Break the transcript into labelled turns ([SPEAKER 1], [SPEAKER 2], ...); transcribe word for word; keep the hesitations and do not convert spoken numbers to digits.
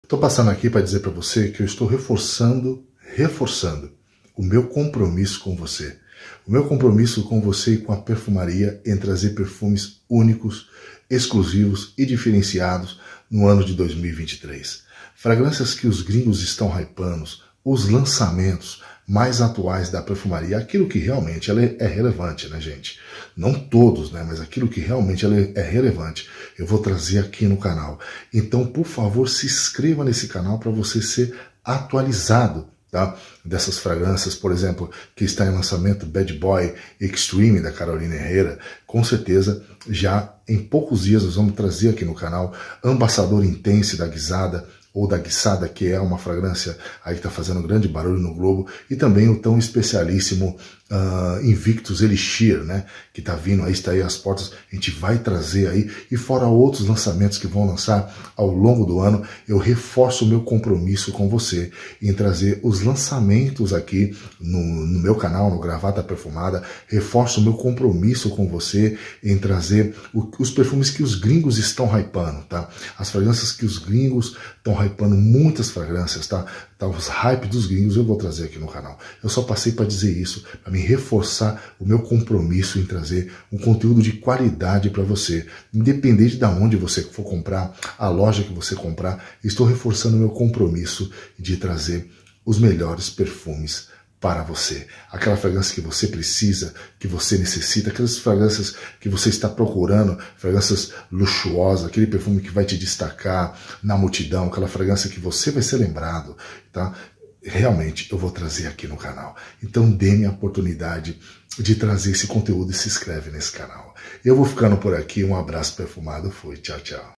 [SPEAKER 1] Estou passando aqui para dizer para você que eu estou reforçando, reforçando o meu compromisso com você. O meu compromisso com você e com a perfumaria em trazer perfumes únicos, exclusivos e diferenciados no ano de dois mil e vinte e três. Fragrâncias que os gringos estão hypando, os lançamentos mais atuais da perfumaria, aquilo que realmente ela é relevante, né, gente? Não todos, né, mas aquilo que realmente ela é relevante, eu vou trazer aqui no canal. Então, por favor, se inscreva nesse canal para você ser atualizado, tá? Dessas fragrâncias, por exemplo, que está em lançamento, Bad Boy Extreme da Carolina Herrera. Com certeza, já em poucos dias nós vamos trazer aqui no canal Ambassador Intense da Guisada, ou da Guisada, que é uma fragrância aí que está fazendo grande barulho no globo, e também o tão especialíssimo uh, Invictus Elixir, né, que está vindo aí, está aí às portas, a gente vai trazer aí, e fora outros lançamentos que vão lançar ao longo do ano, eu reforço o meu compromisso com você em trazer os lançamentos aqui no, no meu canal, no Gravata Perfumada, reforço o meu compromisso com você em trazer o, os perfumes que os gringos estão hypando, tá? As fragrâncias que os gringos estão hypando, muitas fragrâncias, tá? Tá, os hype dos gringos eu vou trazer aqui no canal. Eu só passei para dizer isso, para me reforçar o meu compromisso em trazer um conteúdo de qualidade para você. Independente de onde você for comprar, a loja que você comprar, estou reforçando o meu compromisso de trazer os melhores perfumes para você. Aquela fragrância que você precisa, que você necessita, aquelas fragrâncias que você está procurando, fragrâncias luxuosas, aquele perfume que vai te destacar na multidão, aquela fragrância que você vai ser lembrado, tá? Realmente eu vou trazer aqui no canal. Então dê-me a oportunidade de trazer esse conteúdo e se inscreve nesse canal. Eu vou ficando por aqui, um abraço perfumado, fui, tchau, tchau.